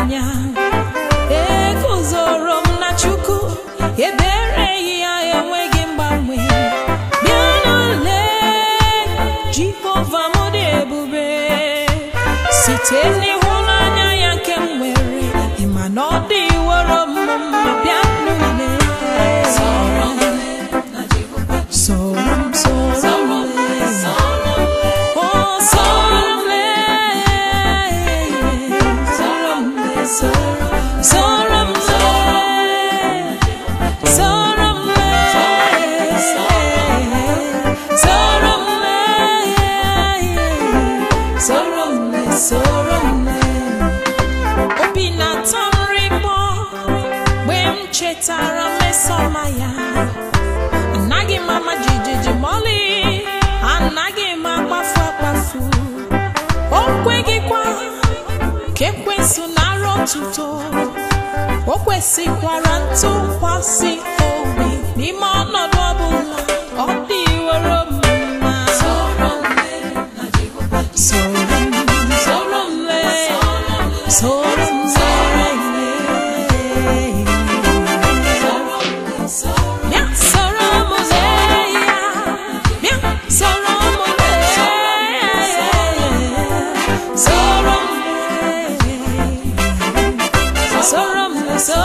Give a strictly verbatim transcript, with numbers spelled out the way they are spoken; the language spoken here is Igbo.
anya e kuzorom na chuku ebere ya enweghị mgbanwe bịanụle Jehova m dị ebube site n'ịhụnanya ya nke m nwere ịma na ọ dị woro m mma bịanụle Sorom na Jehova Sorom Sorom oh Sorom Sorom Sorom Sorom Sorom obi na-atọrịbọ mgbe m chetara mmesoma ya anaghị m ama jijiji mọlị anaghị m akpafu akpafu o kweghịkwa ka ekwensu nara otuto o kwesịkwara ntụkwasị obi n'ime ọnọdụ ọbụla ọ dị were mma Sorom na Jehova Sorom Sorom Sorom Sorom